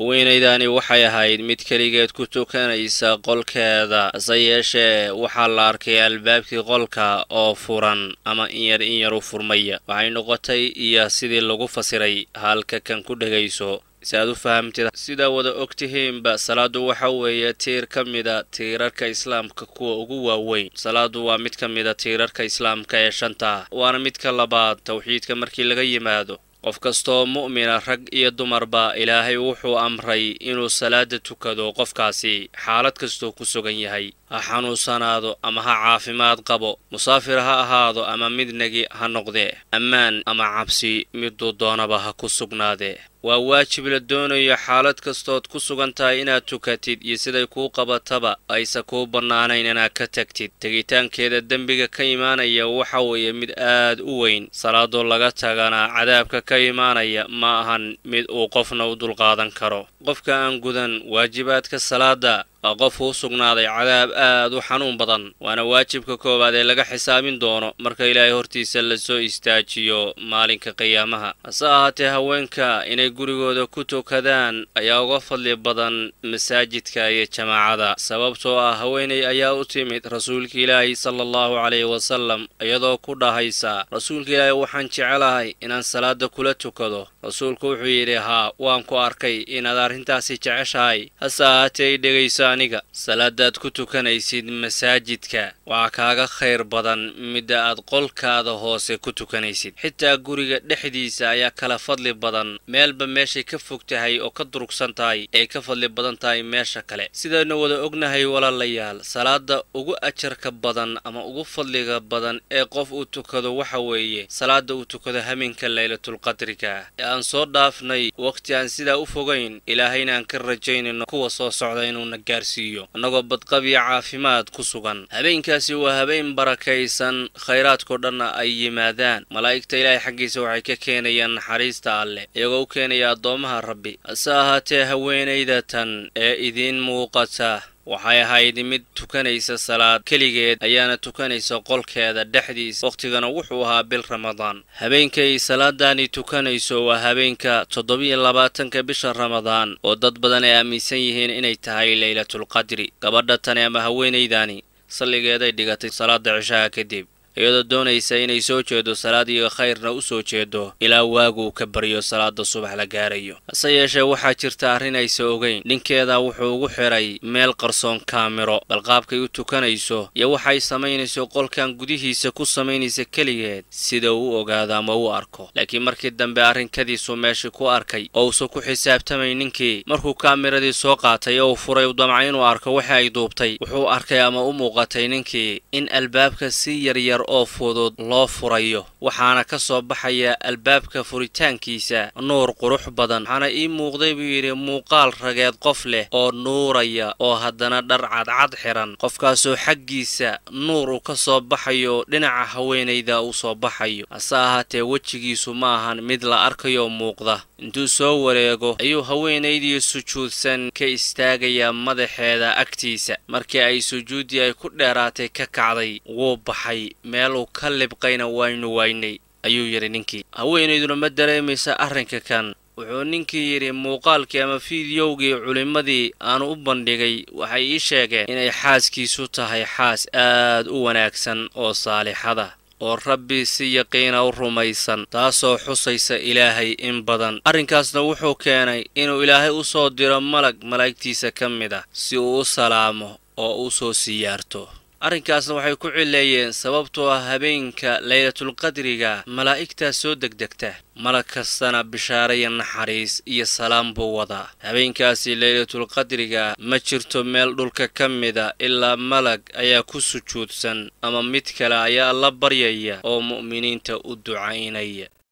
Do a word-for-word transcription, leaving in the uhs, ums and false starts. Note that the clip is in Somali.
haweenaydani waxay ahayd mid kaligeed ku tukanaysa qolkeeda hase yeeshee waxaa la arkay albaabkii qolka oo furan ama in yar in yar u furmaya waxay noqotay iyo sidii lagu fasiray halka kan ku dhagayso si aad u fahamtid sida wada ogtihiinba salaadu waxa weeye tiir ka mida tiirarka islaamka kuwa ugu waaweyn salaadu waa mid ka mida tiirarka islaamka ee shanta waana midka labaad tawxiidka markii laga yimaado qof kastoo mu'mina rag iyo dumarba ilaahay wuxuu amray inuu salaada tukado qofkaasi xaalad kastoo ku sugan yahay ha xanuunsanaado ama ha caafimaad qabo musaafir ha ahaado ama midnagi ha noqdee ammaan ama cabsi miduu doonaba ha ku sugnaadee waa waajib la doonayo xaalad kastood ku sugan tahay inaad tukatid iyo siday kuu qabataba aysa kuu bannaanayn inaad ka tagtid tegitaankeeda dembiga ka imaanaya waxa weeye mid aad u weyn salaadoo laga tagana cadaabka ka imaanaya ma ahan mid uu qofna u dulqaadan karo qofka aan gudan waajibaadka salaada waa qof u sugnaaday cadaab aad u xanuun badan waana waajibka koowaad ee laga xisaabin doono marka ilaahay hortiisa la soo istaajiyo maalinka qiyaamaha hase ahaatee haweenka inay gurigooda ku tukadaan ayaa uga fadli badan masaajidka iyo jamaacada sababtoo ah haweenay ayaa u timid rasuulka ilaahay sala allahu calayhi wasallam iyadoo ku dhahaysa rasuulka ilaahay waxaan jecelahay inaan salaada kula tukado rasuulku wuxuu yidhi haa waan ku arkay inaad arrintaasi jeceshahay hase ahaatee dhegaysa aniga salaadaad ku tukanaysid masaajidka waa kaaga khayr badan midda aad qolkaada hoose ku tukanaysid xitaa guriga dhexdiisa ayaa kala fadli badan meelba meeshay ka fog tahay oo ka durugsan tahay ay ka fadli badan tahay meesha kale sidaynu wada ognahay walaalayaal salaada ugu ajarka badan ama ugu fadliga badan ee qof uu tukado waxa weeye salaada uu tukado habeenka laylatulqadriga ee aan soo dhaafnay waqti aan sidaa u fogayn ilaahayna aan ka rajaynayno kuwa soo socda inuuna gaarsiiyo annagoo badqab iyo caafimaad ku sugan habeenkaasi waa habeen barakaysan khayraadkoo dhanna ay yimaadaan malaa'igta ilaahay xaggiisa waxay ka keenayaan naxariista alleh iyagoo u keenaya addoomaha rabbi hase ahaatee haweenaydatan ee idiin muuqata waxay ahayd mid tukanaysa salaad keligeed ayaana tukanaysa qolkeeda dhexdiisa waqtigana wuxuu ahaa bil ramadaan habeenkay salaadaani tukanayso waa habeenka toddobiyo labaatanka bisha ramadaan oo dad badan ay aaminsan yihiin inay tahay laylatulqadri gabadha tani ama haweenaydani salligeeday dhigatay salaada cishaha kadib iyadoo doonaysa inay soo jeedo salaad iyo khayrna u soo jeedo ilaa waagu ka baryo salaada subax la gaarayo hase yeeshee waxaa jirta arrin aysa ogeyn ninkeeda wuxuu ugu xiray meel qarsoon kaamiro balqaabkay u tukanayso iyo waxay samaynayso qolkan gudihiisa ku samaynaysa keligeed sida uu ogaado ama u arko laakiin markii dambe arrinkadiisu meeshii ku arkay oo uusan ku xisaabtamay ninkii markuu kaamiradii soo qaatay oo furay u damcay inuu arko waxa ay duubtay wuxuu arkay ama u muuqatay ninkii in albaabka si yaryar oo fudud loo furayo waxaana ka soo baxaya albaabka furitaankiisa nuur qurux badan waxaana ii muuqday buu yidhi muuqaal rageed qof leh oo nuuraya oo haddana dhar cadcad xiran qofkaasoo xaggiisa nuur uu ka soo baxayo dhinaca haweenayda uu soo baxayo hase ahaatee wejigiisu ma ahan mid la arkayo muuqda intuu soo wareego ayuu haweenaydii sujuudsan ka istaagayaa madaxeeda agtiisa markii ay sujuuddii ay ku dheeraatay ka kacday wuu baxay meel uu ka libqayna waynu waynay ayuu yidhi ninkii haweenayduna ma dareemaysa arrinka kan wuxuu ninkii yidhi muuqaalkii ama fiidiyowgii culimmadii aanu u bandhigay waxay ii sheegeen inay xaaskiisu tahay xaas aad u wanaagsan oo saalixada oo rabbi si yaqiina u rumaysan taasoo xusaysa ilaahay in badan arrinkaasna wuxuu keenay inuu ilaahay u soo diro malag malaa'igtiisa ka mid ah si uu u salaamo oo u soo siyaarto arrinkaasna waxay ku cileeyeen sababtoo ah habeenka laylatulqadriga malaa'igtaas soo degdegta malag kastana bishaare iyo naxariis iyo salaam buu wadaa habeenkaasi laylatulqadriga ma jirto meel dhulka ka mida ilaa malag ayaa ku sujuudsan ama mid kale ayaa la baryaya oo mu'miniinta u ducaynaya